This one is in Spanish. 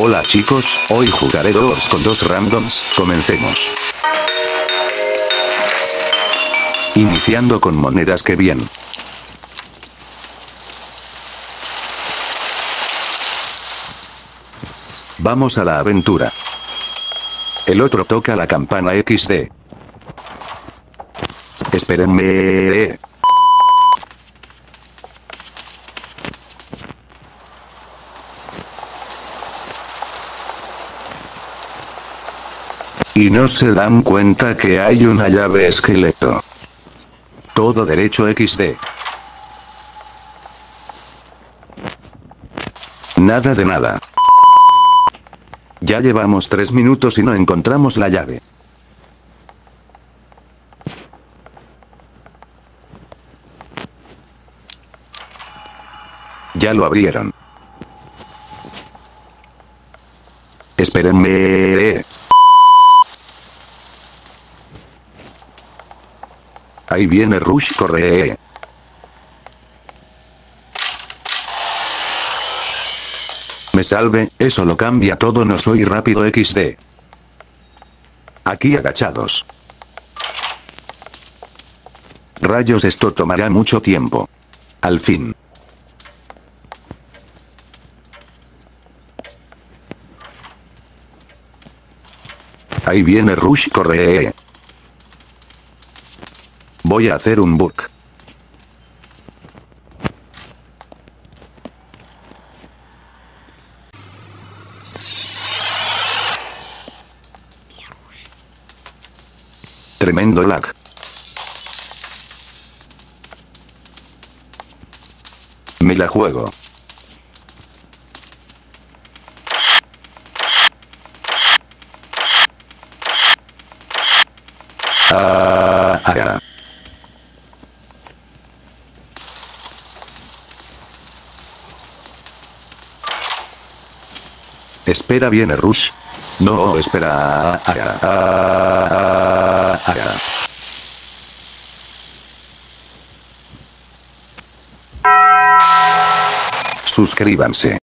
Hola chicos, hoy jugaré Doors con dos randoms, comencemos. Iniciando con monedas, que bien. Vamos a la aventura. El otro toca la campana XD. Espérenme. Y no se dan cuenta que hay una llave esqueleto. Todo derecho XD. Nada de nada. Ya llevamos 3 minutos y no encontramos la llave. Ya lo abrieron. Espérenme. Ahí viene Rush, corre. Me salve, eso lo cambia todo, no soy rápido XD. Aquí agachados. Rayos, esto tomará mucho tiempo. Al fin. Ahí viene Rush, corre. Voy a hacer un bug. Tremendo lag. Me la juego. Espera, viene Rush. No, espera. Suscríbanse.